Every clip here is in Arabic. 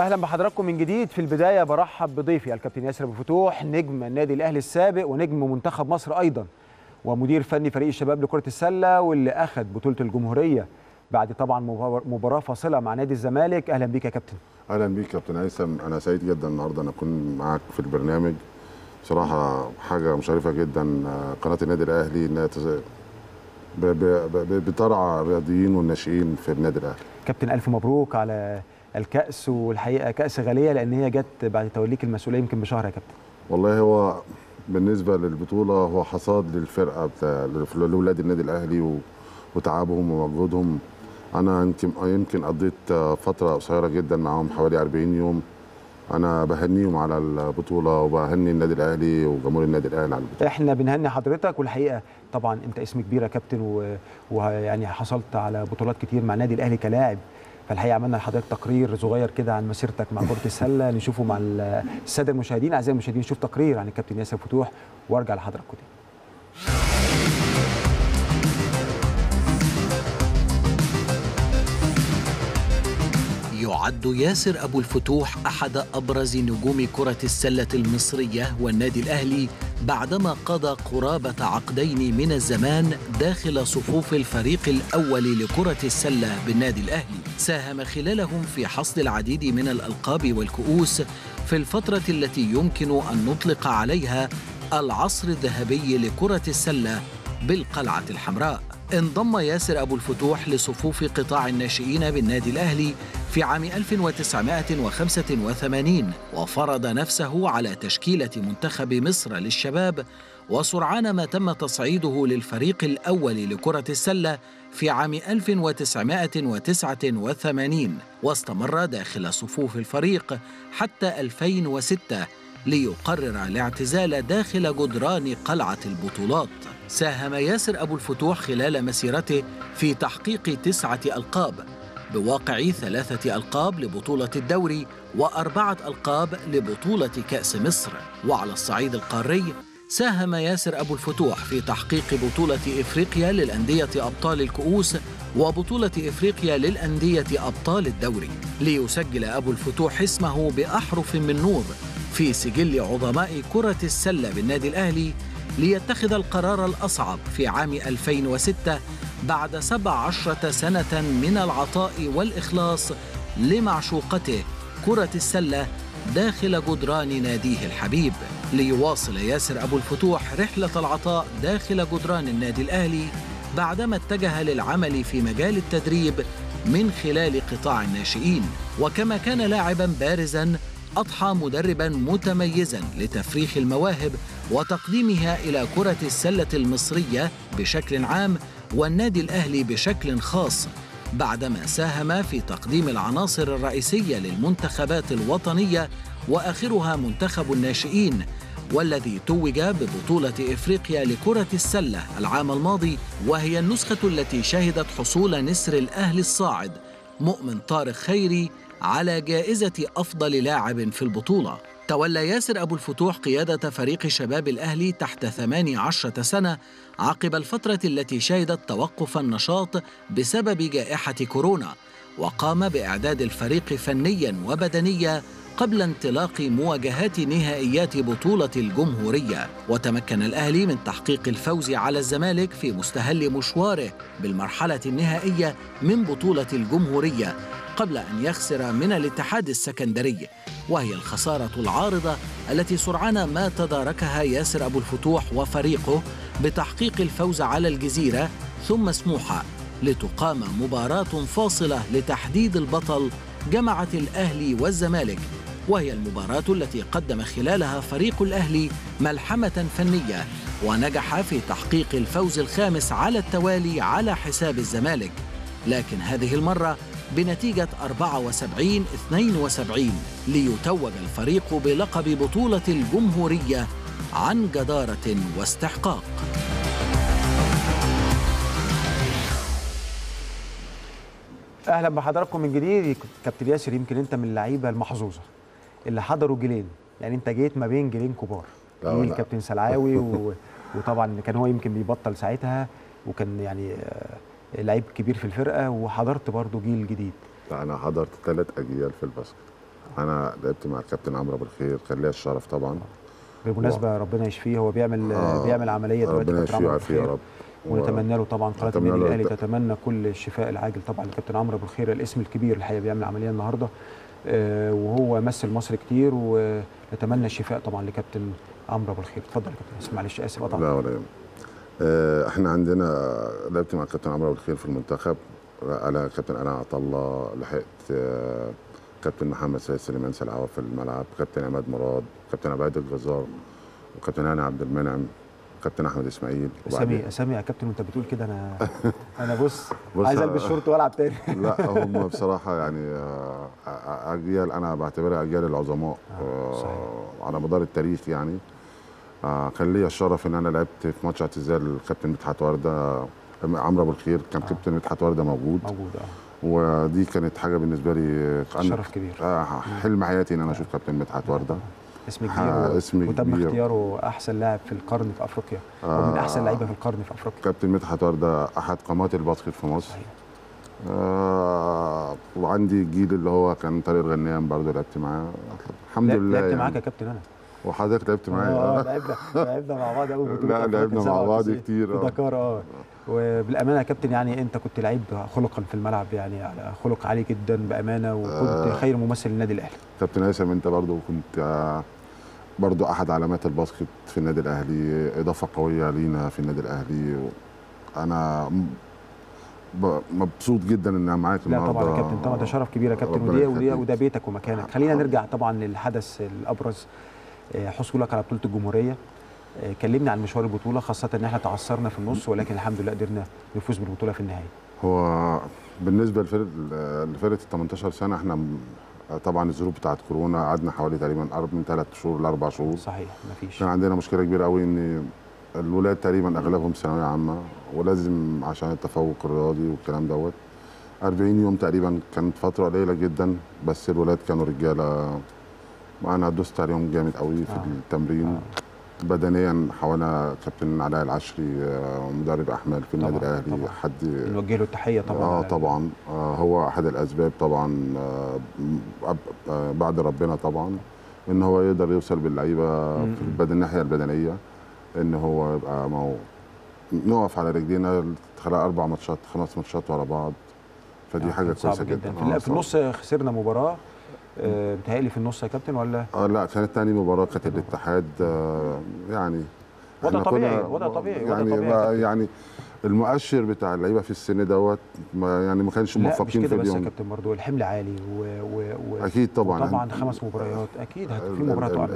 اهلا بحضراتكم من جديد. في البدايه برحب بضيفي الكابتن ياسر ابو الفتوح، نجم النادي الاهلي السابق ونجم منتخب مصر ايضا، ومدير فني فريق الشباب لكره السله، واللي اخذ بطوله الجمهوريه بعد طبعا مباراه فاصله مع نادي الزمالك. اهلا بيك يا كابتن. اهلا بيك كابتن هيثم، انا سعيد جدا النهارده ان اكون معاك في البرنامج. بصراحه حاجه مشرفه جدا قناه النادي الاهلي انها بترعى الرياضيين والناشئين في النادي الاهلي. كابتن الف مبروك على الكاس، والحقيقه كاس غاليه لان هي جت بعد توليك المسؤوليه يمكن بشهر يا كابتن. والله هو بالنسبه للبطوله هو حصاد للفرقه لاولاد النادي الاهلي وتعبهم ومجهودهم. انا يمكن قضيت فتره قصيره جدا معاهم حوالي 40 يوم. انا بهنيهم على البطوله وبهني النادي الاهلي وجمهور النادي الاهلي على البطوله. احنا بنهني حضرتك، والحقيقه طبعا انت اسم كبير يا كابتن، ويعني حصلت على بطولات كتير مع النادي الاهلي كلاعب. فالحقيقه عملنا لحضرتك تقرير صغير كده عن مسيرتك مع كره السله نشوفه مع الساده المشاهدين. اعزائي المشاهدين نشوف تقرير عن الكابتن ياسر فتوح وارجع لحضراتكم تاني. يعد ياسر أبو الفتوح أحد أبرز نجوم كرة السلة المصرية والنادي الأهلي بعدما قضى قرابة عقدين من الزمان داخل صفوف الفريق الأول لكرة السلة بالنادي الأهلي. ساهم خلالهم في حصد العديد من الألقاب والكؤوس في الفترة التي يمكن أن نطلق عليها العصر الذهبي لكرة السلة بالقلعة الحمراء. انضم ياسر أبو الفتوح لصفوف قطاع الناشئين بالنادي الأهلي في عام 1985 وفرض نفسه على تشكيلة منتخب مصر للشباب، وسرعان ما تم تصعيده للفريق الأول لكرة السلة في عام 1989 واستمر داخل صفوف الفريق حتى 2006 ليقرر الاعتزال داخل جدران قلعة البطولات. ساهم ياسر أبو الفتوح خلال مسيرته في تحقيق 9 ألقاب، بواقع 3 ألقاب لبطولة الدوري و4 ألقاب لبطولة كأس مصر. وعلى الصعيد القاري ساهم ياسر أبو الفتوح في تحقيق بطولة إفريقيا للأندية أبطال الكؤوس وبطولة إفريقيا للأندية أبطال الدوري، ليسجل أبو الفتوح اسمه بأحرف من نور في سجل عظماء كرة السلة بالنادي الأهلي، ليتخذ القرار الأصعب في عام 2006 بعد 17 سنة من العطاء والإخلاص لمعشوقته كرة السلة داخل جدران ناديه الحبيب، ليواصل ياسر أبو الفتوح رحلة العطاء داخل جدران النادي الأهلي بعدما اتجه للعمل في مجال التدريب من خلال قطاع الناشئين. وكما كان لاعبا بارزا أضحى مدربا متميزا لتفريخ المواهب وتقديمها إلى كرة السلة المصرية بشكل عام والنادي الأهلي بشكل خاص، بعدما ساهم في تقديم العناصر الرئيسية للمنتخبات الوطنية وآخرها منتخب الناشئين، والذي توج ببطولة إفريقيا لكرة السلة العام الماضي، وهي النسخة التي شهدت حصول نسر الأهلي الصاعد مؤمن طارق خيري على جائزة أفضل لاعب في البطولة. تولى ياسر أبو الفتوح قيادة فريق شباب الأهلي تحت 18 سنة عقب الفترة التي شهدت توقف النشاط بسبب جائحة كورونا، وقام بإعداد الفريق فنيا وبدنيا قبل انطلاق مواجهات نهائيات بطولة الجمهورية. وتمكن الأهلي من تحقيق الفوز على الزمالك في مستهل مشواره بالمرحلة النهائية من بطولة الجمهورية قبل أن يخسر من الاتحاد السكندري، وهي الخسارة العارضة التي سرعان ما تداركها ياسر أبو الفتوح وفريقه بتحقيق الفوز على الجزيرة ثم سموحة، لتقام مباراة فاصلة لتحديد البطل جمعت الأهلي والزمالك، وهي المباراة التي قدم خلالها فريق الأهلي ملحمة فنية ونجح في تحقيق الفوز الخامس على التوالي على حساب الزمالك، لكن هذه المرة بنتيجة 74-72 ليتوج الفريق بلقب بطولة الجمهورية عن جدارة واستحقاق. اهلا بحضراتكم من جديد. كابتن ياسر، يمكن انت من اللعيبه المحظوظه اللي حضروا جيلين، يعني انت جيت ما بين جيلين كبار، جيل كابتن سلعاوي وطبعا كان هو يمكن بيبطل ساعتها وكان يعني لعيب كبير في الفرقه، وحضرت برضو جيل جديد. لا انا حضرت 3 أجيال في الباسكت. انا لعبت مع الكابتن عمرو ابو الخير، كان ليا الشرف طبعا. بالمناسبه ربنا يشفيه، هو بيعمل عمليه دلوقتي ربنا كابتن يشفيه عمرو أبو ويعافيه يا الخير. رب. ونتمنى له طبعا قناه أتمنى النادي له الاهلي تتمنى كل الشفاء العاجل طبعا للكابتن عمرو ابو الخير، الاسم الكبير الحقيقه، بيعمل عمليه النهارده وهو مثل مصر كتير، ونتمنى الشفاء طبعا لكابتن عمرو ابو الخير. اتفضل يا كابتن، معلش اسف قطعت. لا ولا يهمك. احنا عندنا لعبت مع الكابتن عمرو ابو الخير في المنتخب، انا كابتن انا عطا الله، لحقت كابتن محمد سيد سليمان سلعوه في الملعب، كابتن عماد مراد، كابتن عباد الجزار، وكابتن هاني عبد المنعم، كابتن احمد اسماعيل. اسامي يا كابتن وانت بتقول كده انا بص عايز البس شورت والعب تاني. لا هم بصراحه يعني اجيال انا بعتبرها اجيال العظماء على مدار التاريخ يعني. كان ليا الشرف ان انا لعبت في ماتش اعتزال الكابتن مدحت ورده، عمرو ابو الخير كان كابتن مدحت ورده موجود. ودي كانت حاجه بالنسبه لي شرف كبير، حلم حياتي ان انا اشوف كابتن مدحت ورده. اسم كبير اسم وتم كبير. اختياره احسن لاعب في القرن في افريقيا، ومن احسن لعيبه في القرن في افريقيا. كابتن مدحت ورده احد قامات الباسكت في مصر. وعندي الجيل اللي هو كان طارق الغنيان برضه لعبت معاه الحمد لله. لعبت معاك يا كابتن انا وحضرتك لعبت معايا. لعبنا مع بعض قوي بطوله. لا لعبنا مع بعض كتير في دكار. وبالامانه يا كابتن يعني انت كنت لعيب خلقا في الملعب، يعني على خلق عالي جدا بامانه، وكنت خير ممثل للنادي الاهلي. كابتن هيثم انت برضه كنت برضه احد علامات الباسكت في النادي الاهلي، اضافه قويه لينا في النادي الاهلي. انا مبسوط جدا ان انا معاك النهارده. لا طبعا يا كابتن، طبعا ده شرف كبير يا كابتن، وده بيتك ومكانك. خلينا نرجع طبعا للحدث الابرز، حصولك على بطوله الجمهوريه. كلمني عن مشوار البطوله، خاصه ان احنا تعثرنا في النص، ولكن الحمد لله قدرنا نفوز بالبطوله في النهايه. هو بالنسبه لفرقه ال 18 سنه، احنا طبعا الظروف بتاعت كورونا قعدنا حوالي تقريبا من 3 شهور ل 4 شهور. صحيح، مفيش. كان عندنا مشكله كبيره قوي ان الولاد تقريبا اغلبهم ثانويه عامه، ولازم عشان التفوق الرياضي والكلام دوت 40 يوم تقريبا، كانت فتره قليله جدا، بس الولاد كانوا رجاله وانا دوست عليهم جامد قوي في التمرين. بدنيا حوالينا كابتن علاء العشري مدرب احمال في النادي الاهلي، حد نوجه له التحيه طبعا. طبعا هو احد الاسباب طبعا بعد ربنا طبعا ان هو يقدر يوصل باللعيبه في الناحيه البدنيه، ان هو يبقى نقف على رجلينا خلال 4 ماتشات 5 ماتشات ورا بعض، فدي حاجه كويسه جدا. في النص خسرنا مباراه بتهيألي في النص يا كابتن ولا؟ لا كانت ثاني مباراه، كانت الاتحاد يعني وضع طبيعي يعني المؤشر بتاع اللعيبه في السن دوت ما كانش موفقين في اليوم. مش كده بس يا كابتن، برضه الحمل عالي اكيد طبعا 5 مباريات اكيد في مباراه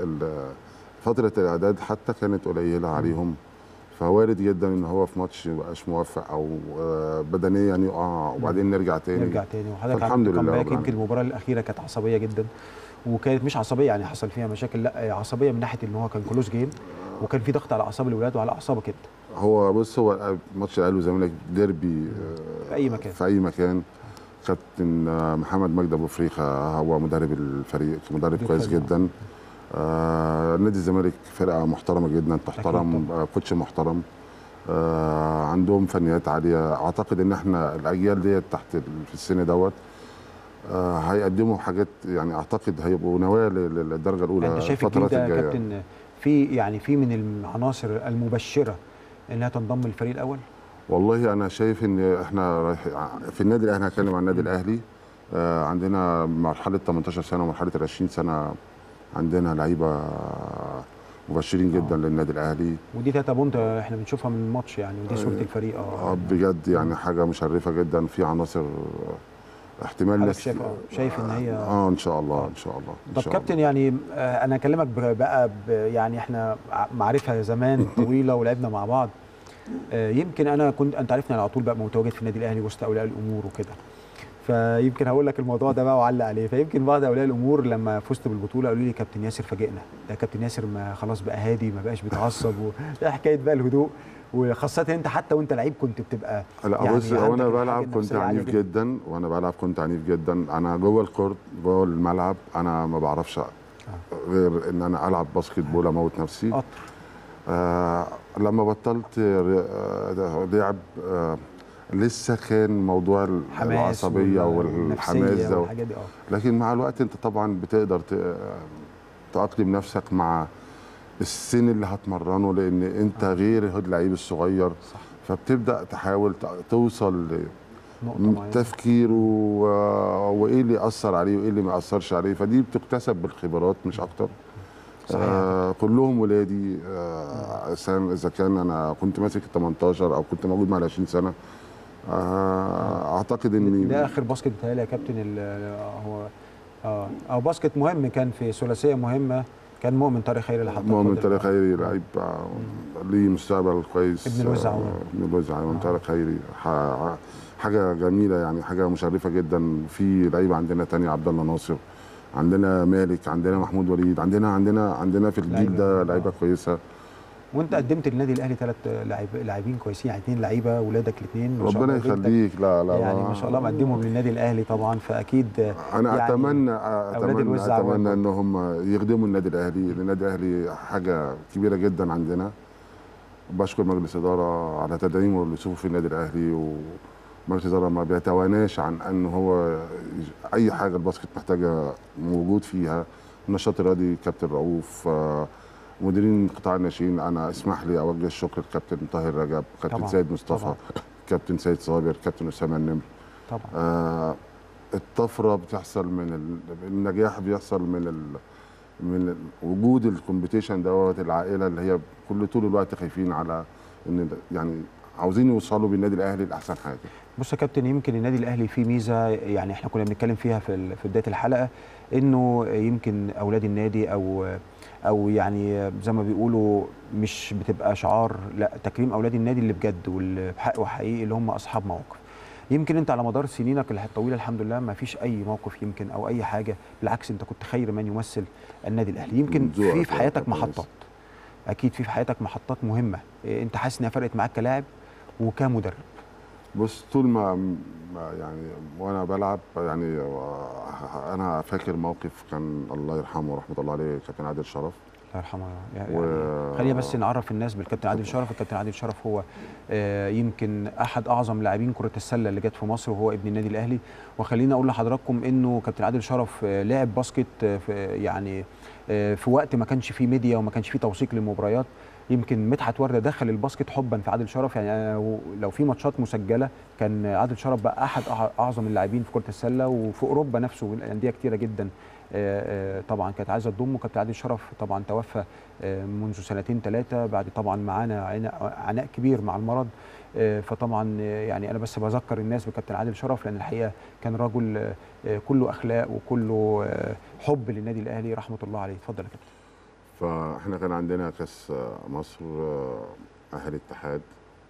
فتره الاعداد حتى كانت قليله عليهم، فوارد جدا ان هو في ماتش ما يبقاش موفق او بدنيا يقع وبعدين نرجع تاني. وحضرتك الحمد لله. يمكن المباراه الاخيره كانت عصبيه جدا، وكانت مش عصبيه يعني حصل فيها مشاكل، لا عصبيه من ناحيه ان هو كان كلوز جيم، وكان في ضغط على اعصاب الولاد وعلى اعصابك انت. هو بص، هو ماتش الاهلي والزمالك ديربي في اي مكان. كابتن محمد مجدي ابو فريخه هو مدرب الفريق، مدرب كويس جدا. نادي الزمالك فرقه محترمه جدا، تحترم، كوتش محترم، عندهم فنيات عاليه. اعتقد ان احنا الاجيال ديت تحت في السن دوت هيقدموا حاجات، يعني اعتقد هيبقوا نواه للدرجه الاولى. انت شايف الجيل ده يا كابتن في من العناصر المبشره انها تنضم للفريق الاول؟ والله انا شايف ان احنا في النادي الاهلي، هنتكلم عن النادي الاهلي، عندنا مرحله 18 سنه ومرحله 20 سنه، عندنا لعيبه مبشرين جدا للنادي الاهلي. ودي 3 بونت احنا بنشوفها من الماتش يعني، ودي صوره الفريق. بجد يعني حاجه مشرفه جدا، في عناصر احتمال شايف ان هي ان شاء الله. طب كابتن يعني انا اكلمك بقى يعني احنا معرفه زمان طويله ولعبنا مع بعض. يمكن انت عارفني على طول بقى متواجد في النادي الاهلي وسط اولياء الامور وكده، فيمكن هقول لك الموضوع ده بقى وعلق عليه. فيمكن بعض اولياء الامور لما فزت بالبطوله قالوا لي كابتن ياسر فاجئنا، ده كابتن ياسر ما خلاص بقى هادي، ما بقاش بيتعصب، وده حكايه بقى الهدوء، وخاصه انت حتى وانت لعيب كنت بتبقى لا يعني بص، وانا بلعب كنت عنيف جدا، انا جوه الكورت جوه الملعب انا ما بعرفش غير ان انا العب باسكت بول، اموت نفسي. لما بطلت لعب لسه كان موضوع العصبيه والحماس ده، والحاجات دي. لكن مع الوقت انت طبعا بتقدر تأقلم نفسك مع السن اللي هتمرنه، لان انت غير اللعيب الصغير. صح. فبتبدا تحاول توصل نقطة تفكيره وايه اللي اثر عليه وايه اللي ما اثرش عليه، فدي بتكتسب بالخبرات مش اكتر. كلهم ولادي. اذا كان انا كنت ماسك 18 او كنت موجود مع 20 سنه، اعتقد ان ده اخر باسكت بتهيألي يا كابتن هو او باسكت مهم كان في ثلاثيه مهمه، كان مؤمن طارق خيري اللي حطها. مؤمن طارق خيري لعيب ليه مستقبل كويس. ابن الوزع ابن الوزع طارق خيري حاجه جميله يعني، حاجه مشرفه جدا. في لعيبه عندنا تاني، عبد الله ناصر، عندنا مالك، عندنا محمود وليد، عندنا في الجيل ده لعيبه كويسه. وانت قدمت للنادي الاهلي 3 لاعبين كويسين، يعني 2 لعيبه ولادك الاثنين ربنا يخليك. لا يعني ما شاء الله مقدمهم للنادي الاهلي طبعا، فاكيد انا يعني اتمنى ان هم يخدموا النادي الاهلي. النادي الاهلي حاجه كبيره جدا عندنا. بشكر مجلس اداره على تدعيمه لصفوف في النادي الاهلي، ومجلس الاداره ما بيتواناش عن ان هو اي حاجه الباسكت محتاجه موجود فيها. النشاط الرياضي كابتن رؤوف، مديرين قطاع الناشئين، انا اسمح لي اوجه الشكر للكابتن طاهر رجب، كابتن سيد مصطفى، كابتن سيد صابر، كابتن اسامه النمر. طبعا الطفره بتحصل النجاح بيحصل من وجود الكومبيتيشن دوت. العائله اللي هي طول الوقت خايفين على ان يعني عاوزين يوصلوا بالنادي الاهلي لاحسن حاجه. بص يا كابتن، يمكن النادي الاهلي فيه ميزه، يعني احنا كنا بنتكلم فيها في بدايه الحلقه، انه يمكن اولاد النادي او يعني زي ما بيقولوا مش بتبقى شعار، لا، تكريم اولاد النادي اللي بجد واللي بحق وحقيقي، اللي هم اصحاب مواقف. يمكن انت على مدار سنينك الطويله الحمد لله ما فيش اي موقف يمكن او اي حاجه، بالعكس انت كنت خير من يمثل النادي الاهلي. يمكن في حياتك محطات، اكيد في حياتك محطات مهمه، انت حاسس انها فرقت معاك كلاعب وكمدرب؟ بص، طول ما يعني وانا بلعب يعني انا فاكر موقف كان الله يرحمه ورحمه الله عليه كابتن عادل شرف. الله يرحمه. يعني خلينا بس نعرف الناس بالكابتن عادل شرف. الكابتن عادل شرف هو يمكن احد اعظم لاعبين كره السله اللي جت في مصر، وهو ابن النادي الاهلي. وخلينا اقول لحضراتكم انه كابتن عادل شرف لعب باسكت يعني في وقت ما كانش فيه ميديا وما كانش فيه توثيق للمباريات. يمكن مدحت ورده دخل الباسكت حبا في عادل شرف، يعني لو في ماتشات مسجله كان عادل شرف بقى احد اعظم اللاعبين في كره السله، وفي اوروبا نفسه انديه كتيره جدا طبعا كانت عايزه تضمه. كابتن عادل شرف طبعا توفى منذ 2 3 بعد طبعا معانا عناء كبير مع المرض. فطبعا يعني انا بس بذكر الناس بكابتن عادل شرف، لان الحقيقه كان رجل كله اخلاق وكله حب للنادي الاهلي، رحمه الله عليه. اتفضل يا كابتن. فاحنا كان عندنا كاس مصر اهل الاتحاد،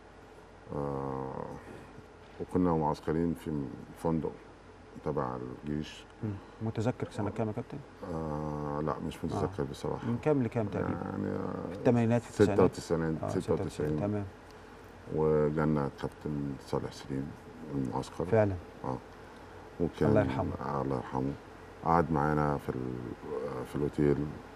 وكنا معسكرين في فندق تبع الجيش. متذكر سنه كام يا كابتن؟ لا مش متذكر بصراحه. من كام لكام تقريبا؟ يعني في الثمانينات، في التسعينات. 96 تمام. وجانا كابتن صالح سليم المعسكر فعلا. وكان الله يرحمه. الله يرحمه. قعد معانا في الاوتيل.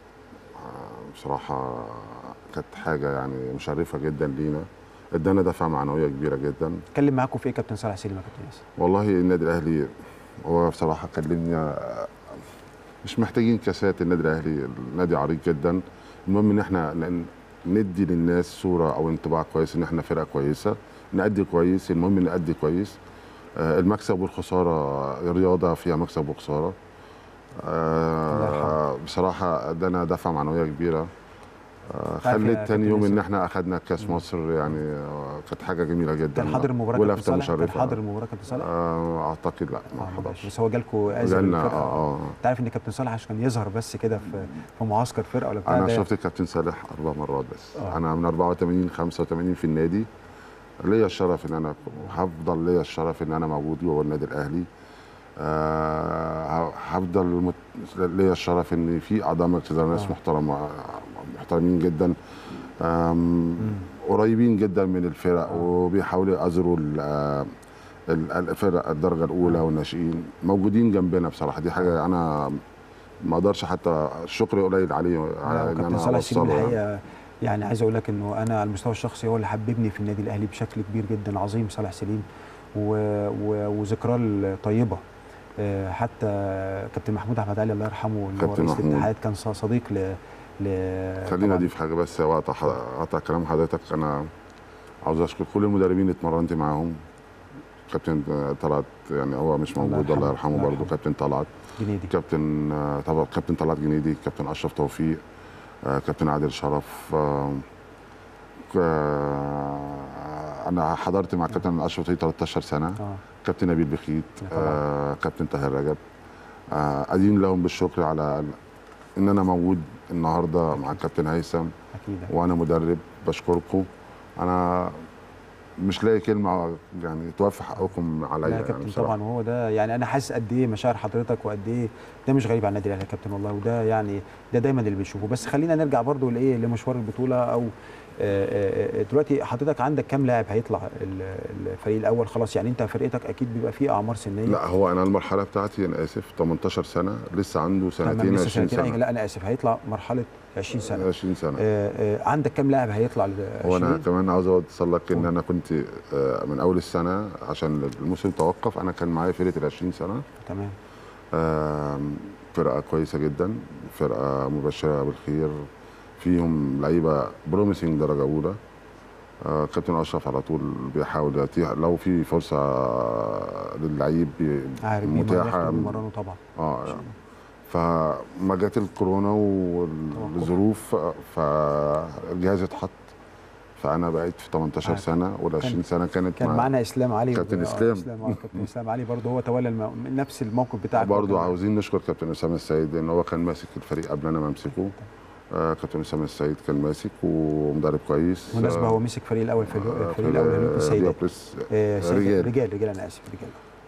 بصراحه كانت حاجه يعني مشرفه جدا لينا، ادانا دفعه معنويه كبيره جدا. اتكلم معاكم في ايه كابتن صالح سليم يا كابتن ياسر؟ والله النادي الاهلي هو بصراحه كلمني، مش محتاجين كاسات. النادي الاهلي نادي عريق جدا. المهم ان احنا ندي للناس صوره او انطباع كويس ان احنا فرقه كويسه، نأدي كويس. المهم نأدي كويس. المكسب والخساره الرياضه فيها مكسب وخساره. بصراحه ادانا دفعه معنويه كبيره. خلت تاني يوم ان احنا اخذنا كاس مصر، يعني كانت حاجه جميله جدا. كان حاضر المباراه ولفته مشرفه. كان حاضر المباراه كابتن صالح؟ اعتقد لا، ما حضرش. بس هو جالكم جالنا. انت عارف ان كابتن صالح عشان يظهر بس كده في معسكر فرقه ولا بتاع؟ انا شفت الكابتن صالح 4 مرات بس. انا من 84 85 في النادي. ليا الشرف ان انا هفضل ليا الشرف ان انا موجود جوه النادي الاهلي. هفضل ليا الشرف ان في اعضاء مجلس اداره ناس محترمين جدا، قريبين جدا من الفرق، وبيحاولوا يأزروا الفرق الدرجه الاولى والناشئين، موجودين جنبنا. بصراحه دي حاجه انا ما اقدرش حتى الشكر قليل عليه على ان انا اوصله. يعني عايز اقول لك انه انا على المستوى الشخصي هو اللي حببني في النادي الاهلي بشكل كبير جدا. عظيم صالح سليم وذكراه الطيبه. حتى كابتن محمود احمد علي الله يرحمه اللي هو رئيس الاتحاد كان صديق خلينا اضيف حاجه بس وقت قطع كلام حضرتك. انا عاوز اشكر كل المدربين اللي اتمرنت معاهم. كابتن طلعت يعني هو مش موجود الله يرحمه برضه. كابتن طلعت جنيدي، كابتن طبعا كابتن طلعت جنيدي، كابتن اشرف توفيق، كابتن عادل شرف. انا حضرت مع كابتن اشرف توفيق 13 سنه. كابتن نبيل بخيت، كابتن طاهر رجب. ادين لهم بالشكر على ان انا موجود النهارده مع الكابتن هيثم وانا مدرب. بشكركم. انا مش لاقي كلمه يعني توفي حقكم عليا. لا يا كابتن يعني طبعا، وهو ده يعني انا حاسس قد ايه مشاعر حضرتك وقد ايه ده مش غريب على النادي الاهلي يا كابتن والله. وده يعني ده دايما اللي بنشوفه. بس خلينا نرجع برضو لايه لمشوار البطوله. او دلوقتي حضرتك عندك كام لاعب هيطلع الفريق الاول خلاص؟ يعني انت فرقتك اكيد بيبقى فيه اعمار سنيه. لا هو انا المرحله بتاعتي انا اسف 18 سنه، لسه عنده سنتين 20 سنه. لا انا اسف، هيطلع مرحله 20 سنه. 20 سنه. عندك كام لاعب هيطلع ل 20؟ هو انا كمان عاوز اوصل لك ان انا كنت من اول السنه عشان الموسم توقف انا كان معايا فرقه ال 20 سنه. تمام. فرقه كويسه جدا، فرقه مبشره بالخير، فيهم لعيبه بروميسنج درجه اولى. كابتن اشرف على طول بيحاول يتيح لو في فرصه للعيب متاحه بيمرنوا طبعا. فما جت الكورونا والظروف فالجهاز اتحط. فانا بقيت في 18 سنه وال20 سنه كان معانا اسلام علي. كابتن اسلام. كابتن اسلام علي برضه هو تولى نفس الموقف بتاعك. برضه عاوزين نشكر كابتن اسامه السيد لان هو كان ماسك الفريق قبل انا ما امسكه. كابتن اسامه السيد كان ماسك ومدرب كويس. بالمناسبه هو مسك فريق الاول في الفريق الاول السيدات. رجال انا اسف رجال.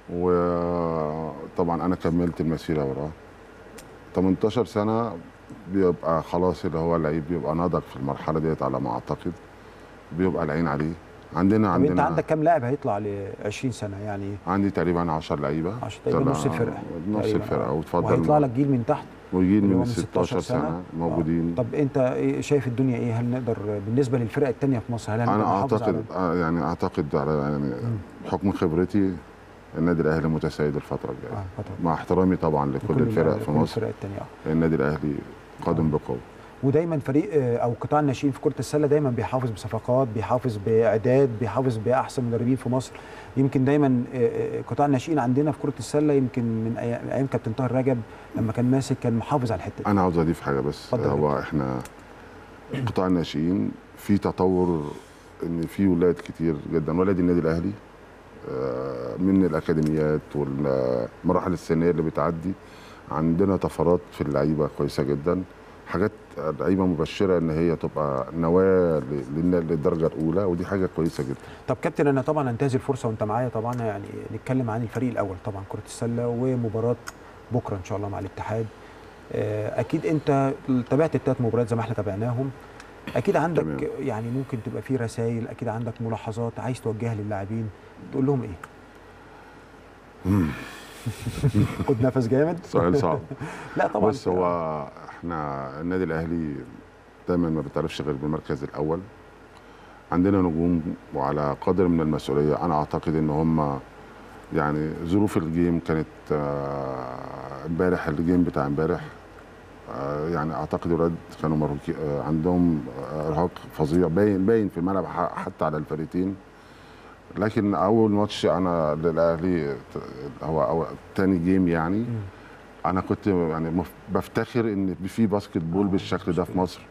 وطبعا انا كملت المسيره وراه. 18 سنه بيبقى خلاص اللي هو اللعيب بيبقى نضج في المرحله ديت على ما اعتقد. بيبقى العين عليه. عندنا انت عندك كام لاعب هيطلع ل 20 سنه يعني؟ عندي تقريبا 10 لعيبه. 10 تقريبا نص الفرقه. نص الفرقه. وتفضل وهيطلع لك جيل من تحت. وجيل من 16 سنه موجودين. طب انت شايف الدنيا ايه؟ هل نقدر بالنسبه للفرق الثانيه في مصر هل انا اعتقد يعني اعتقد على يعني بحكم خبرتي النادي الاهلي متسيد الفتره الجايه. مع احترامي طبعا لكل الفرق في مصر. النادي الاهلي قادم بقوه. ودايما فريق او قطاع الناشئين في كره السله دايما بيحافظ بصفقات، بيحافظ باعداد، بيحافظ باحسن مدربين في مصر. يمكن دايما قطاع الناشئين عندنا في كره السله يمكن من ايام كابتن طاهر رجب لما كان ماسك كان محافظ على الحته دي. انا عاوز اضيف حاجه بس. هو احنا قطاع الناشئين في تطور ان في ولاد كتير جدا ولاد النادي الاهلي من الاكاديميات والمراحل السنيه اللي بتعدي. عندنا طفرات في اللعيبه كويسه جدا، حاجات لعيبه مبشره ان هي تبقى نواه للدرجه الاولى ودي حاجه كويسه جدا. طب كابتن انا طبعا انتهز الفرصه وانت معايا طبعا يعني نتكلم عن الفريق الاول طبعا كره السله ومباراه بكره ان شاء الله مع الاتحاد. اكيد انت تابعت الثلاث مباريات زي ما احنا تابعناهم. اكيد عندك تمام. يعني ممكن تبقى في رسائل، اكيد عندك ملاحظات عايز توجهها للاعبين تقول لهم ايه؟ خد نفس جامد. سؤال صعب. لا طبعا. بص هو احنا النادي الاهلي دايما ما بيتعرفش غير بالمركز الاول. عندنا نجوم وعلى قدر من المسؤوليه. انا اعتقد ان هم يعني ظروف الجيم كانت امبارح الجيم بتاع امبارح يعني اعتقد الولاد كانوا مرهقين عندهم ارهاق فظيع باين في الملعب حتى على الفريقين. لكن اول ماتش انا للاهلي هو تاني جيم يعني انا كنت يعني بفتخر ان في باسكت بول بالشكل ده في مصر.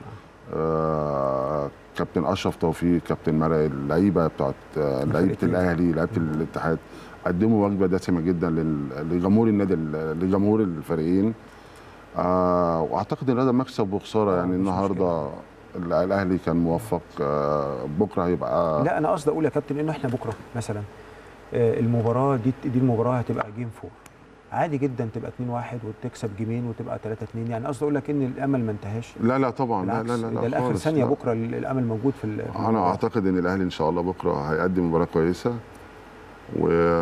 كابتن اشرف توفيق، كابتن مرعي، اللعيبه بتاعت لعيبه الاهلي، لعيبه الاتحاد قدموا وجبه دسمه جدا لجمهور النادي لجمهور الفريقين. واعتقد ان هذا مكسب وخساره يعني النهارده الاهلي كان موفق. بكره هيبقى لا انا قصدي اقول يا كابتن انه احنا بكره مثلا المباراه دي المباراه هتبقى جيم 4 عادي جدا تبقى 2-1 وتكسب جيمين وتبقى 3-2 يعني قصدي اقول لك ان الامل ما انتهاش. لا طبعا لا ده لاخر ثانيه بكره الامل موجود في انا اعتقد ان الاهلي ان شاء الله بكره هيقدم مباراه كويسه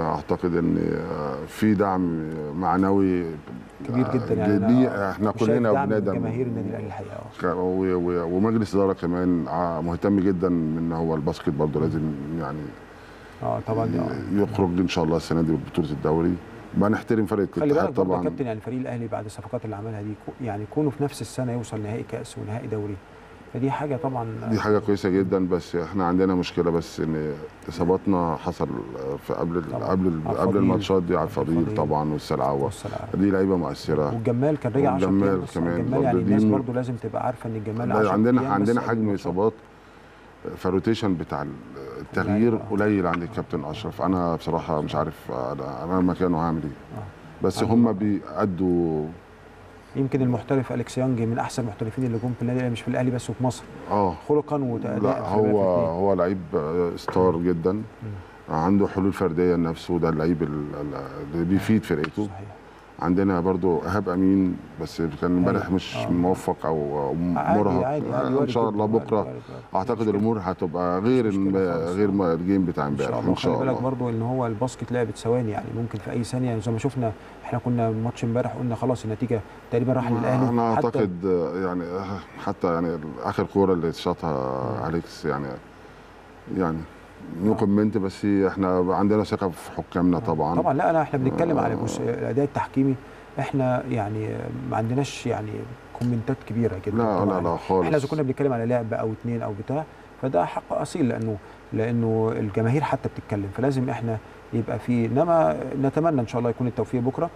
اعتقد ان في دعم معنوي كبير جدا يعني ليه. احنا كلنا بندعم جماهير النادي الاهلي الحقيقه. ومجلس الاداره كمان مهتم جدا ان هو الباسكت برضه لازم يعني طبعا يخرج ان شاء الله السنه دي ببطوله الدوري. بقى نحترم فرقه الاتحاد طبعا. يا كابتن يعني فريق الاهلي بعد الصفقات اللي عملها دي يعني كونه في نفس السنه يوصل نهائي كاس ونهائي دوري، فدي حاجه طبعا دي حاجه كويسه جدا. بس احنا عندنا مشكله بس ان اصاباتنا حصل في قبل الماتشات دي على الفضيل طبعا والسلعوه دي لعيبه مؤثره. والجمال كان رجع 10 والجمال كمان الجمال يعني الناس برضو لازم تبقى عارفه ان الجمال عندنا حجم اصابات، فالروتيشن بتاع التغيير قليل عند الكابتن اشرف. انا بصراحه مش عارف انا مكانه هعمل ايه. بس هم بيأدوا. يمكن المحترف أليكس يانج من احسن المحترفين اللي جم في النادي، مش في الاهلي بس وفي مصر خلقا وتأداء. لا هو لعيب ستار جدا. عنده حلول فرديه لنفسه، ده اللعيب اللي بيفيد فرقته. صحيح. عندنا برضو ايهاب امين بس كان امبارح مش موفق او مرهق. ان شاء الله بكره اعتقد الامور هتبقى غير الجيم بتاع امبارح ان شاء الله. خلي بالك برضو ان هو الباسكت لعبه ثواني، يعني ممكن في اي ثانيه يعني زي ما شفنا احنا كنا ماتش امبارح قلنا خلاص النتيجه تقريبا راح للاهلي. انا اعتقد يعني حتى يعني اخر كوره اللي شاطها اليكس يعني نو كومنت. بس احنا عندنا ثقه في حكامنا طبعا. لا احنا بنتكلم على الاداء التحكيمي، احنا يعني ما عندناش يعني كومنتات كبيره كده. لا خالص. احنا اذا كنا بنتكلم على لعب او اتنين او بتاع فده حق اصيل، لانه الجماهير حتى بتتكلم، فلازم احنا يبقى في. انما نتمنى ان شاء الله يكون التوفيق بكره.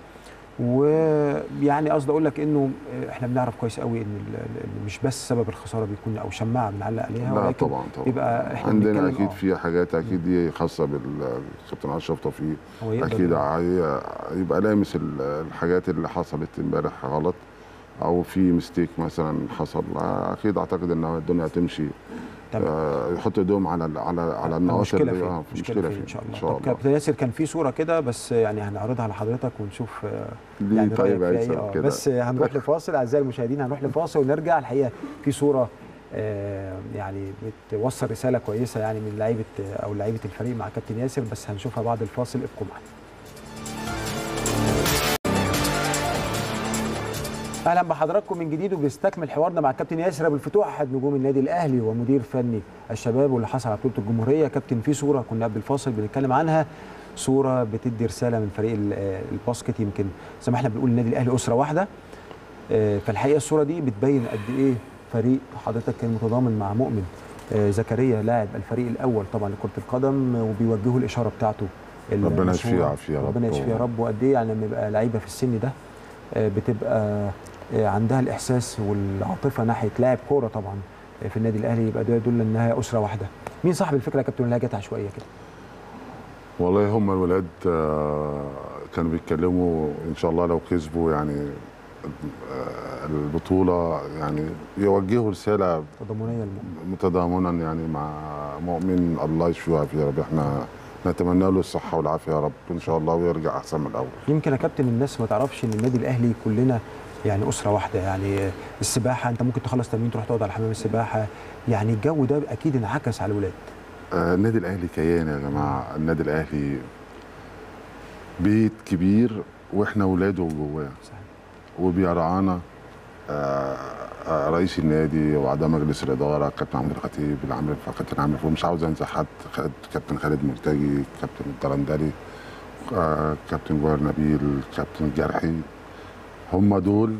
ويعني قصدي اقول لك انه احنا بنعرف كويس قوي ان مش بس سبب الخساره بيكون او شماعه بنعلق عليها، لا ولكن طبعا يبقى احنا عندنا اكيد في حاجات اكيد دي خاصه بالكابتن اشرف توفيق. اكيد يبقى لامس الحاجات اللي حصلت امبارح غلط او في ميستيك مثلا حصل. اكيد اعتقد ان الدنيا هتمشي. يحط ايدهم على النقاط اللي مشكله فيه ان شاء الله. طب كابتن ياسر كان في صوره كده بس يعني هنعرضها لحضرتك ونشوف يعني طيب ايه. بس هنروح لفاصل اعزائي المشاهدين، هنروح لفاصل ونرجع. الحقيقه في صوره يعني بتوصل رساله كويسه يعني من لعيبه الفريق مع كابتن ياسر، بس هنشوفها بعد الفاصل. ابقوا معنا. اهلا بحضراتكم من جديد، وبنستكمل حوارنا مع الكابتن ياسر ابو الفتوح احد نجوم النادي الاهلي ومدير فني الشباب واللي حصل على بطوله الجمهوريه. كابتن في صوره كنا قبل الفاصل بنتكلم عنها، صوره بتدي رساله من فريق الباسكت. يمكن زي ما احنا بنقول النادي الاهلي اسره واحده، فالحقيقه الصوره دي بتبين قد ايه فريق حضرتك كان متضامن مع مؤمن زكريا لاعب الفريق الاول طبعا لكره القدم، وبيوجهوا الاشاره بتاعته. ربنا يشفيه ويعافيه يا رب. ربنا يشفيه يا رب. وقد ايه يعني لما يبقى لعيبه في السن ده بتبقى عندها الاحساس والعاطفه ناحيه لاعب كوره طبعا في النادي الاهلي، يبقى ده يدل انها اسره واحده. مين صاحب الفكره يا كابتن اللي جت عشوائيه كده؟ والله هم الولاد كانوا بيتكلموا ان شاء الله لو كسبوا يعني البطوله يعني يوجهوا رساله متضامنا يعني مع مؤمن. الله يشفيه ويعافيه يا رب. احنا نتمنى له الصحه والعافيه يا رب ان شاء الله ويرجع احسن من الاول. يمكن يا كابتن الناس ما تعرفش ان النادي الاهلي كلنا يعني اسره واحده. يعني السباحه انت ممكن تخلص تمرين تروح تقعد على حمام السباحه، يعني الجو ده اكيد انعكس على الولاد. النادي الاهلي كيان يا جماعه. النادي الاهلي بيت كبير واحنا ولاده جواه. صحيح. وبيرعانا رئيس النادي واعضاء مجلس الاداره، كابتن عمرو الخطيب، كابتن عامر فوق، مش عاوز انسى حد، كابتن خالد مرتجي، كابتن الدرندلي، كابتن جوهر نبيل، كابتن الجرحي. هم دول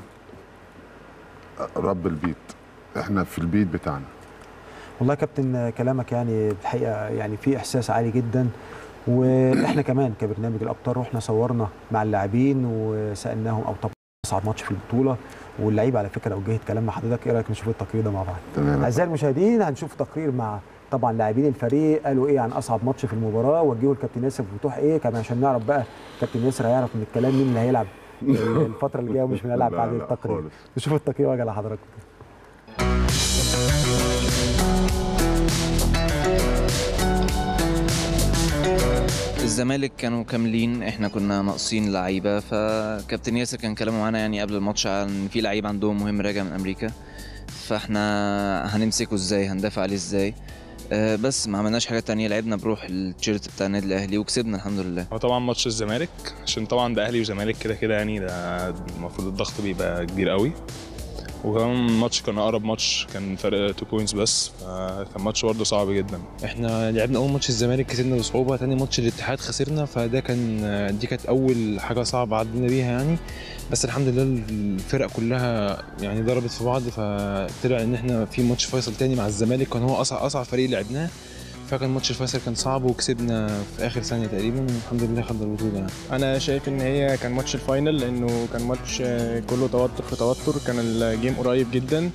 رب البيت، احنا في البيت بتاعنا. والله يا كابتن كلامك يعني الحقيقه يعني في احساس عالي جدا. واحنا كمان كبرنامج الابطال رحنا صورنا مع اللاعبين وسالناهم او طبعا اصعب ماتش في البطوله، واللعيبه على فكره وجهت كلام مع حضرتك. ايه رايك نشوف التقرير ده مع بعض؟ تمام. اعزائي المشاهدين هنشوف تقرير مع طبعا لاعبين الفريق قالوا ايه عن اصعب ماتش في المباراه، وجهوا الكابتن ياسر فتوح ايه كمان عشان نعرف بقى كابتن ياسر هيعرف من الكلام مين اللي هيلعب الفتره اللي جايه ومش هيلعب بعد التقرير. نشوف التقرير واجي لحضراتكم. الزمالك كانوا كاملين، احنا كنا ناقصين لعيبه، فكابتن ياسر كان كلامه معانا يعني قبل الماتش عن في لعيب عندهم مهم راجع من امريكا، فاحنا هنمسكه ازاي، هندافع عليه ازاي. بس ما عملناش حاجه تانية، لعبنا بروح التيشيرت بتاع النادي الاهلي وكسبنا الحمد لله. هو طبعا ماتش الزمالك عشان طبعا ده اهلي وزمالك كده كده يعني، ده المفروض الضغط بيبقى كبير قوي، وكمان الماتش كان اقرب ماتش، كان فرق 2 بوينتس بس، فكان ماتش برضه صعب جدا. احنا لعبنا اول ماتش الزمالك كسبنا بصعوبه، تاني ماتش الاتحاد خسرنا، فده دي كانت اول حاجه صعبه عدينا بيها يعني، بس الحمد لله الفرق كلها يعني ضربت في بعض، فطلع ان احنا في ماتش فيصل تاني مع الزمالك كان هو اصعب فريق لعبناه، فكان ماتش الفيصل كان صعب وكسبنا في اخر ثانيه تقريبا والحمد لله خدنا البطوله يعني. انا شايف ان هي كان ماتش الفاينل لانه كان ماتش كله توتر في توتر، كان الجيم قريب جدا،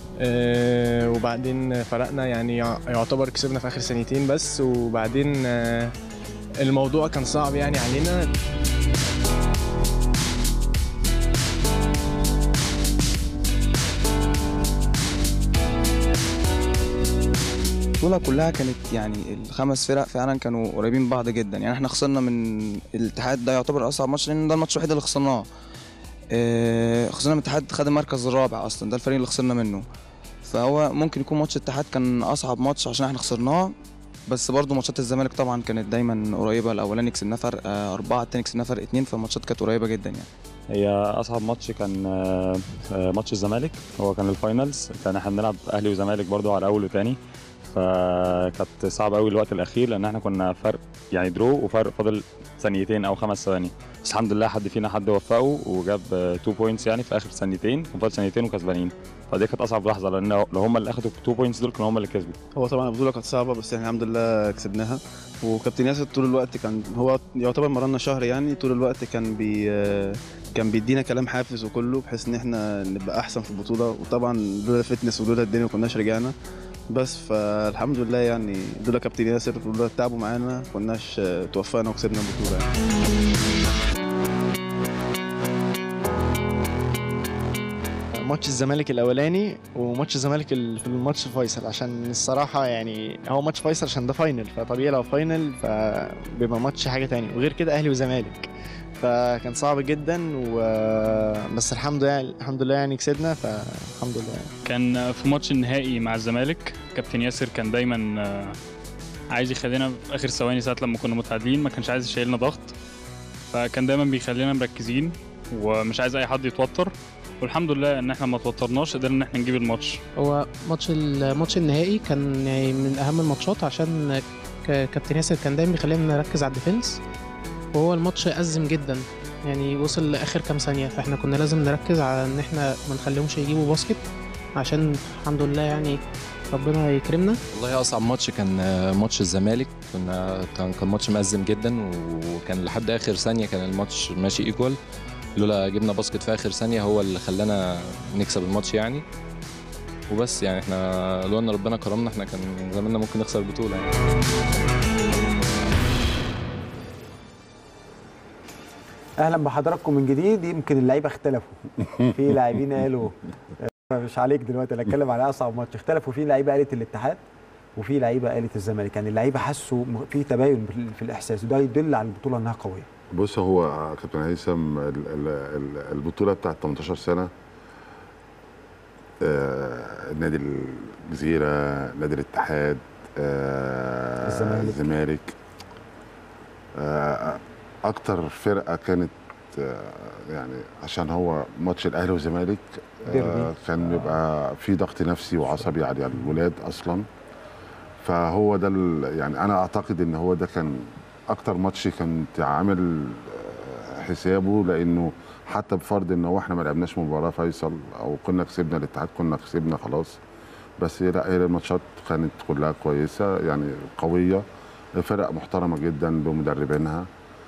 وبعدين فرقنا يعني يعتبر كسبنا في اخر ثانيتين بس، وبعدين الموضوع كان صعب يعني علينا. البطولة كلها كانت يعني ال5 فرق فعلا كانوا قريبين من بعض جدا يعني. احنا خسرنا من الاتحاد، ده يعتبر اصعب ماتش لان ده الماتش الوحيد اللي خسرناه. خسرنا من الاتحاد، خد المركز الرابع اصلا، ده الفريق اللي خسرنا منه، فهو ممكن يكون ماتش الاتحاد كان اصعب ماتش عشان احنا خسرناه، بس برضو ماتشات الزمالك طبعا كانت دايما قريبه، الاولاني كسبناه فرق 4، التاني كسبناه فرق 2، فالماتشات كانت قريبه جدا يعني. هي اصعب ماتش كان ماتش الزمالك، هو كان الفاينلز، كان احنا بنلعب اهلي وزمالك برضو على اول وثاني، فكانت صعبه قوي الوقت الاخير لان احنا كنا فرق يعني درو وفرق فاضل ثانيتين او 5 ثواني، بس الحمد لله حد وفقه وجاب 2 بوينتس يعني في اخر ثانيتين، وفاضل ثانيتين وكسبانين، فدي كانت اصعب لحظه لان لو هم اللي اخدوا 2 بوينتس دول كانوا هم اللي كسبوا. هو طبعا البطوله كانت صعبه بس احنا الحمد لله كسبناها، وكابتن ياسر طول الوقت كان هو يعتبر مرنا شهر يعني، طول الوقت كان بيدينا كلام حافز وكله بحيث ان احنا نبقى احسن في البطوله، وطبعا لولا الفتنس ولولا الدنيا ما كناش رجعنا، بس فالحمد لله يعني لولا كابتن ياسر ولولا تعبوا معانا كناش توفقنا وكسبنا البطوله يعني. ماتش الزمالك الاولاني وماتش الزمالك في الماتش فيصل، عشان الصراحه يعني هو ماتش فيصل عشان ده فاينل، فطبيعي لو فاينل فبيبقى ماتش حاجه تاني، وغير كده اهلي وزمالك فكان صعب جدا بس الحمد لله يعني كسبنا، فالحمد لله يعني. كان في ماتش النهائي مع الزمالك كابتن ياسر كان دايما عايز يخلينا في اخر ثواني ساعه لما كنا متعادلين، ما كانش عايز يشيلنا ضغط، فكان دايما بيخلينا مركزين ومش عايز اي حد يتوتر، والحمد لله ان احنا ما توترناش، قدرنا ان احنا نجيب الماتش. هو الماتش النهائي كان يعني من اهم الماتشات، عشان كابتن ياسر كان دايما بيخلينا نركز على الديفنس، وهو الماتش أزم جدا يعني، وصل لاخر كام ثانيه، فاحنا كنا لازم نركز على ان احنا ما نخليهمش يجيبوا باسكت، عشان الحمد لله يعني ربنا يكرمنا. والله اصعب ماتش كان ماتش الزمالك، كان ماتش مأزم جدا، وكان لحد اخر ثانيه كان الماتش ماشي ايكوال، لولا جبنا باسكت في اخر ثانيه هو اللي خلانا نكسب الماتش يعني، وبس يعني احنا لو ان ربنا كرمنا احنا كان زماننا ممكن نخسر البطوله يعني. اهلا بحضراتكم من جديد. يمكن اللعيبه اختلفوا في لاعبين قالوا مش عليك دلوقتي، انا اتكلم على اصعب ماتش، اختلفوا في لعيبه قالت الاتحاد وفي لعيبه قالت الزمالك، يعني اللعيبه حسوا في تباين في الاحساس، وده يدل على البطوله انها قويه. بص، هو كابتن هيثم البطوله بتاعت 18 سنه، نادي الجزيره، نادي الاتحاد، الزمالك، اكتر فرقه كانت يعني عشان هو ماتش الاهلي والزمالك كان بيبقى في ضغط نفسي وعصبي على الولاد اصلا، فهو ده يعني انا اعتقد ان هو ده كان اكتر ماتش كنت عامل حسابه، لانه حتى بفرض ان هو احنا ما لعبناش مباراه فيصل او كنا كسبنا الاتحاد، كنا كسبنا خلاص، بس لا، هي الماتشات كانت كلها كويسه يعني قويه، فرق محترمه جدا بمدربينها.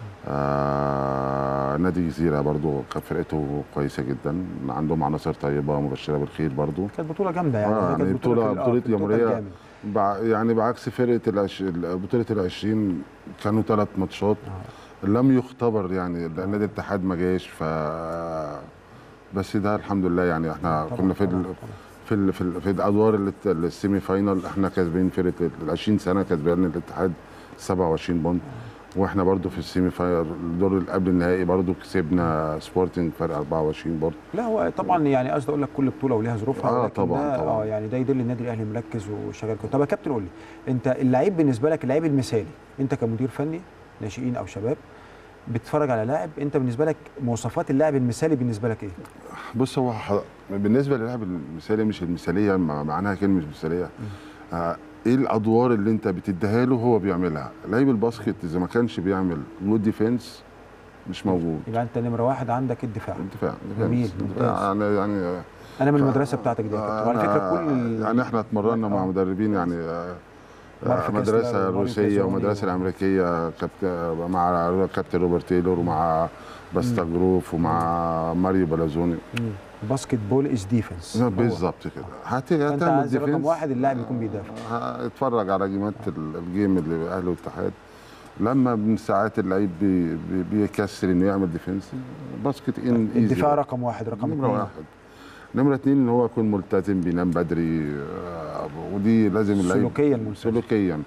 نادي الجزيره برضو كانت فرقته كويسه جدا، عندهم عناصر طيبه مبشره بالخير برضو، كانت بطوله جامده يعني. يعني بطوله جمهوريه يعني، بعكس فرقه بطوله ال20 كانوا 3 ماتشات لم يختبر يعني، النادي الاتحاد ما جاش، بس ده الحمد لله يعني. احنا كنا في الادوار السيمي فاينال، احنا كاسبين فرقه ال20 سنه، كاسبين الاتحاد 27 بونت، واحنا برضو في السيمي فاينل الدور اللي قبل النهائي برضو كسبنا سبورتنج فرق 24 برضو. لا هو طبعا يعني قصدي اقول لك كل بطوله وليها ظروفها. طبعا طبعا. يعني ده يدل النادي الاهلي مركز وشغال. طب يا كابتن قول لي انت اللعيب بالنسبه لك اللعيب المثالي، انت كمدير فني ناشئين او شباب بتتفرج على لاعب، انت بالنسبه لك مواصفات اللاعب المثالي بالنسبه لك ايه؟ بص هو بالنسبه للاعب المثالي مش المثاليه معناها كلمه مثاليه. ايه الادوار اللي انت بتديها له هو بيعملها. لعيب الباسكت اذا ما كانش بيعمل جود ديفense مش موجود. يبقى انت نمره واحد عندك الدفاع. الدفاع جميل يعني انا من المدرسه بتاعتك دي وعلى فكره كل يعني احنا اتمرنا مع مدربين يعني مدرسه روسيه ومدرسه الامريكيه مع كابتن روبرت تايلور ومع باستا جروف ومع ماريو بلازوني. باسكت بول از ديفنس بالظبط كده. هتعمل ديفنس رقم واحد اللاعب يكون بيدافع. اتفرج على جيمات الجيم اللي اهلي والاتحاد لما من ساعات اللعيب بيكسر انه يعمل ديفنس. باسكت ان الدفاع رقم واحد. رقم نمرة واحد. نمرة اتنين ان هو يكون ملتزم بينام بدري ودي لازم اللعيب سلوكيا.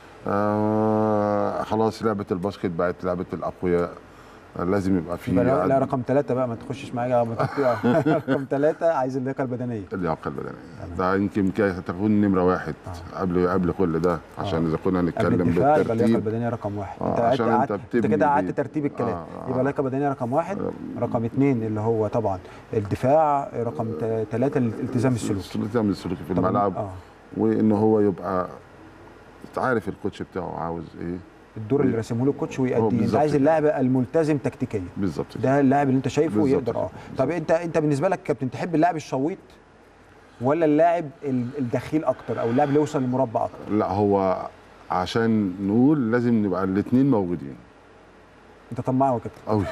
خلاص لعبة الباسكت بقت لعبة الأقوياء. لازم يبقى في لا رقم 3 بقى ما تخشش معايا رقم 3 عايز اللياقه البدنيه. اللياقه البدنيه ده يمكن تكون نمره واحد قبل كل ده عشان اذا كنا هنتكلم بالترتيب. اللياقه البدنيه رقم واحد. انت كده قعدت ترتيب الكلام. يبقى اللياقه البدنيه رقم واحد. رقم 2 اللي هو طبعا الدفاع. رقم 3 الالتزام السلوكي. الالتزام السلوكي في الملعب. وان هو يبقى عارف الكوتش بتاعه عاوز ايه، الدور اللي راسمه له الكوتش ويأديه. انت عايز اللاعب الملتزم تكتيكيا. بالظبط. ده اللاعب اللي انت شايفه يقدر. طب انت بالنسبه لك كابتن تحب اللاعب الشويط ولا اللاعب الدخيل اكتر او اللاعب اللي يوصل للمربع اكتر؟ لا هو عشان نقول لازم نبقى الاثنين موجودين. انت طماع يا كابتن قوي.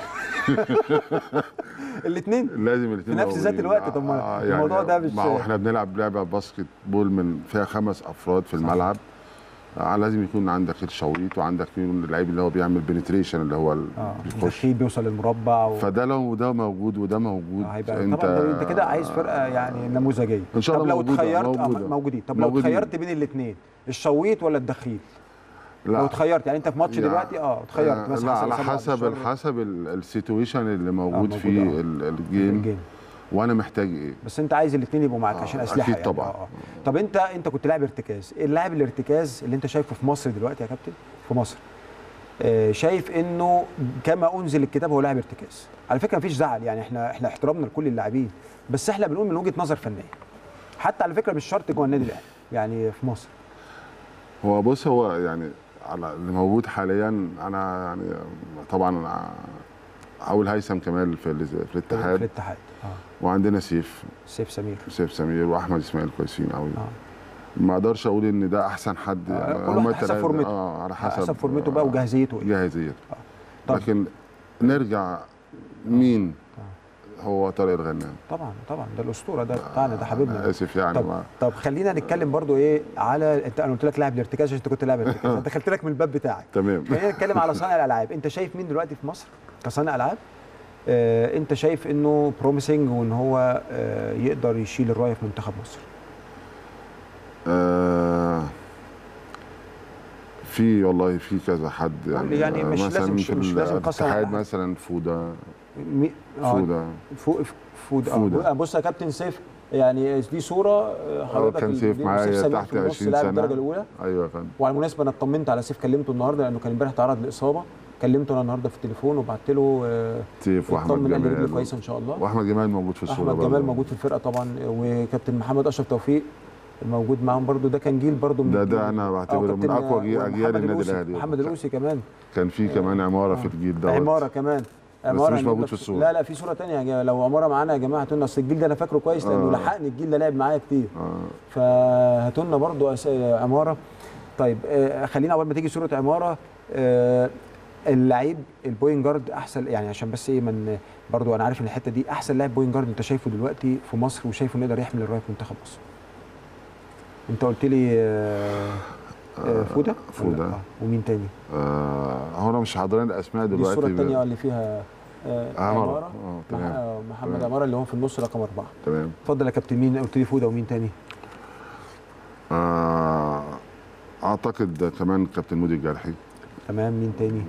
الاثنين لازم الاثنين في نفس ذات الوقت. طب يعني الموضوع ده مش احنا بنلعب لعبه باسكت بول من فيها 5 افراد في الملعب. لازم يكون عندك الشويط وعندك اللعيب اللي هو بيعمل بنتريشن اللي هو بيخش بيوصل للمربع فده لو ده موجود وده موجود انت كده عايز فرقه يعني نموذجيه. ان شاء الله. طب لو اتخيرت موجودين. طب لو اتخيرت بين الاثنين الشويط ولا الدخيل؟ لا لو اتخيرت يعني انت في ماتش دلوقتي اتخيرت مثلا. لا على حسب السيتويشن اللي موجود فيه الجيم وانا محتاج ايه. بس انت عايز الاثنين يبقوا معاك عشان اسلحه. اكيد طبعا. طب انت كنت لاعب ارتكاز. اللاعب الارتكاز اللي انت شايفه في مصر دلوقتي يا كابتن في مصر شايف انه كما انزل الكتاب هو لاعب ارتكاز. على فكره مفيش زعل يعني احنا احترامنا لكل اللاعبين بس احنا بنقول من وجهه نظر فنيه. حتى على فكره مش شرط جوه النادي الاهلي يعني في مصر. هو بص هو يعني على اللي موجود حاليا انا يعني طبعا اول هيثم كمال في الاتحاد. وعندنا سيف سمير واحمد اسماعيل كويسين قوي. ما اقدرش اقول ان ده احسن حد. هم حسب فورمته. على حسب فورمته بقى وجاهزيته. لكن نرجع مين هو طارق الغنام. طبعا ده الاسطوره ده بتاعنا ده حبيبنا. اسف يعني. طب خلينا نتكلم برضو ايه على انا قلت لك لاعب الارتكاز عشان انت كنت لاعب ارتكاز. انا دخلت لك من الباب بتاعك. تمام. خلينا نتكلم على صانع الالعاب. انت شايف مين دلوقتي في مصر كصانع العاب انت شايف انه بروميسنج وان هو يقدر يشيل الرايه في منتخب مصر؟ في والله في كذا حد يعني مش لازم مش لازم الاتحاد مثلا فوده. بص يا كابتن سيف يعني دي صوره حضرتك كان سيف معايا تحت 20 سنه الدرجه الاولى. ايوه يا فندم. وعلى المناسبه انا اطمنت على سيف كلمته النهارده لانه كان امبارح تعرض لاصابه. كلمته انا النهارده في التليفون وبعت له سيف واحمد جمال كويسه ان شاء الله. واحمد جمال موجود في الصوره. احمد جمال موجود في الفرقه طبعا وكابتن محمد اشرف توفيق موجود معاهم برضو. ده كان جيل برضو ده انا بعتبره من اقوى اجيال النادي الاهلي. محمد الروسي كمان كان في كمان عماره في الجيل ده. عماره كمان بس مش موجود في الصوره. لا في صوره ثانيه لو عماره معانا يا جماعه هاتوا لنا. اصل الجيل ده انا فاكره كويس لانه لحقني الجيل ده لعب معايا كتير. فهاتوا لنا برضو عماره. طيب خلينا اول ما تيجي صوره عماره اللعيب البوينت جارد احسن يعني عشان بس ايه من برضو انا عارف ان الحته دي احسن لاعب بوينت جارد انت شايفه دلوقتي في مصر وشايفه انه يقدر يحمل الرايه في منتخب مصر. انت قلت لي فوده ومين تاني؟ هو انا مش حاضرين الاسماء دلوقتي. دي الصوره الثانيه اللي فيها عماره. محمد عماره اللي هو في النص رقم 4. تمام. اتفضل يا كابتن. مين قلت لي؟ فوده ومين تاني؟ اعتقد كمان كابتن مودي الجرحي. تمام. مين تاني؟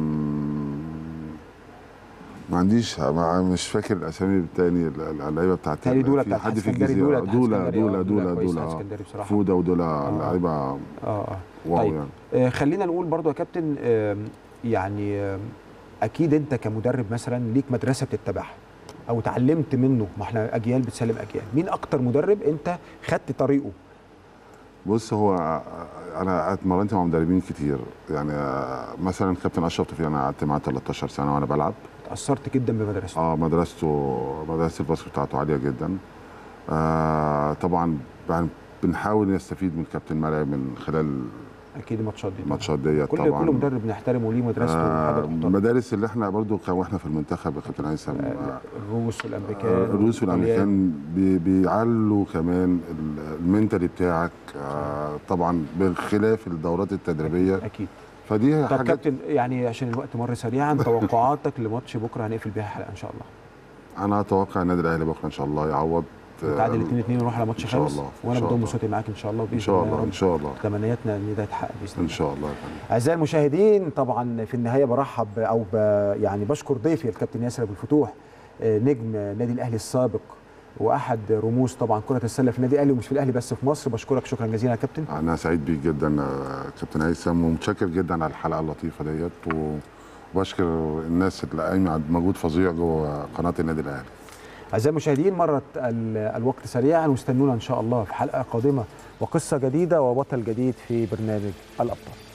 ما عنديش، مش فاكر الاسامي التاني اللعيبه بتاعت تاني دوله في بتاعت حد في اسكندري. الجزيره. دوله دوله فوده ودوله لعيبه واو طيب. يعني. خلينا نقول برضو يا كابتن، يعني اكيد انت كمدرب مثلا ليك مدرسه بتتبعها او اتعلمت منه، ما احنا اجيال بتسلم اجيال. مين اكتر مدرب انت خدت طريقه؟ بص، هو انا اتمرنت مع مدربين كتير يعني. مثلا كابتن اشرف توفيق انا قعدت معاه 13 سنه وانا بلعب. اتاثرت جدا بمدرسته. مدرسه الباسكت بتاعته عاليه جدا. طبعا بنحاول نستفيد من كابتن مرعي من خلال اكيد الماتشات ديت. طبعا كل مدرب نحترمه وليه مدرسته. المدارس اللي احنا برضو واحنا في المنتخب يا كابتن هيثم، الروس والامريكان بيعلوا كمان المنتالي بتاعك. طبعا بخلاف الدورات التدريبيه اكيد. فدي طب كابتن، يعني عشان الوقت مر سريعا، توقعاتك لماتش بكره هنقفل بيها الحلقه ان شاء الله؟ انا اتوقع النادي الاهلي بكره ان شاء الله يعوض، نتعادل 2-2 ونروح على ماتش خامس، وانا بضم صوتي معاك ان شاء الله باذن الله. ان شاء الله تمنياتنا ان ده يتحقق باذن الله ان شاء الله. اعزائي المشاهدين، طبعا في النهايه برحب يعني بشكر ضيفي الكابتن ياسر ابو الفتوح، نجم نادي الاهلي السابق واحد رموز طبعا كره السله في النادي الاهلي، ومش في الاهلي بس في مصر. بشكرك شكرا جزيلا يا كابتن. انا سعيد بيك جدا كابتن هيثم، ومتشكر جدا على الحلقه اللطيفه ديت، وبشكر الناس اللي قايمه مجهود فظيع جوه قناه النادي الاهلي. أعزائي المشاهدين، مرت الوقت سريعا، واستنونا إن شاء الله في حلقة قادمة وقصة جديدة وبطل جديد في برنامج الأبطال.